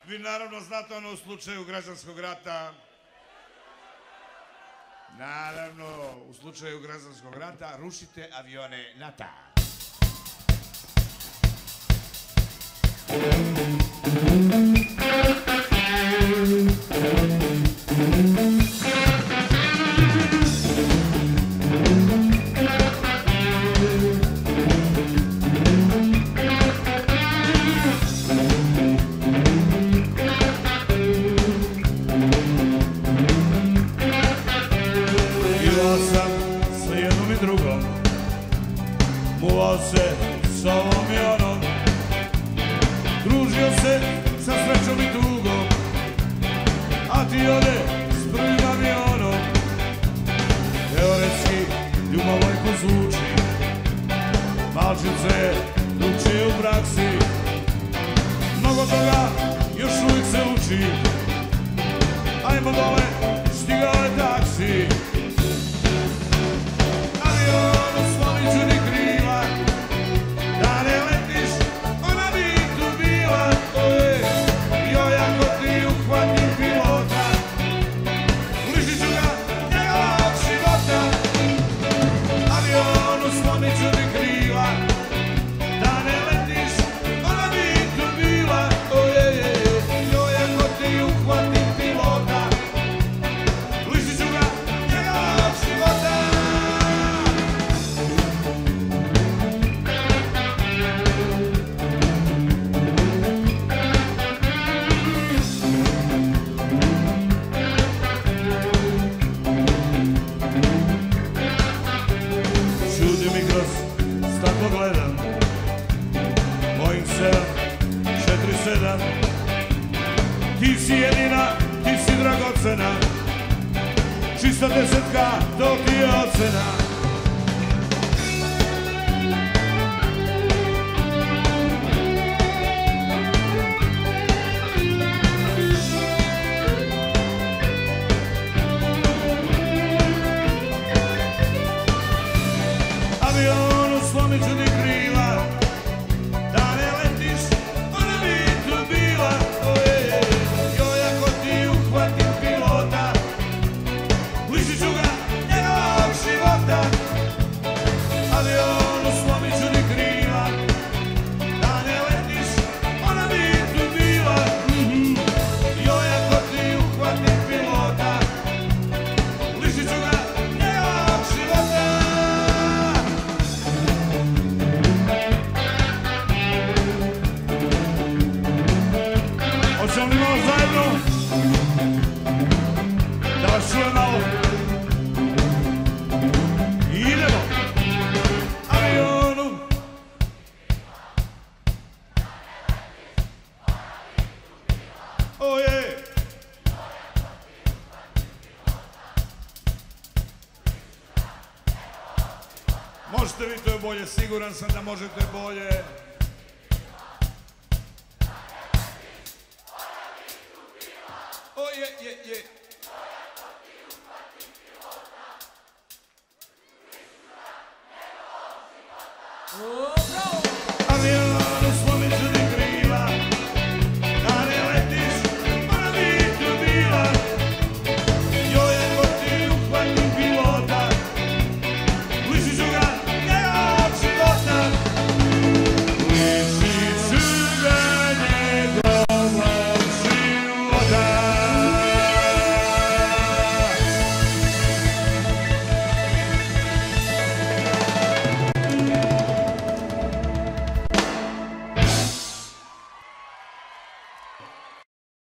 Vi naravno znate ono u slučaju građanskog rata. Naravno, u slučaju građanskog rata rušite avione NATO. Muvao se s ovom i onom, družio se sa srećom i tugom, a ti ode s prvim avionom. Teoretski ljubavojko zvuči, malčice drugčije u praksi, mnogo toga još uvijek se uči. Ajmo dole, stigao je taksi. Gledam, Boeing 747, ti si jedina, ti si dragocena, čista desetka, to ti je ocena. Slomit ću ti krila, da ne letiš, ona bi tu bila. Joj, ako ti uhvatim pilota, lišit ću ga njegovog života. Avionu slomit ću ti krila, da ne letiš, ona bi tu bila. Joj, ako ti uhvatim pilota, lišit ću ga njegovog života. Hoćemo li malo zajedno da vas čujem malo? Idemo! Avionu! Oje! Možete vi, to je bolje, siguran sam da možete bolje. Oh, yeah, yeah, yeah.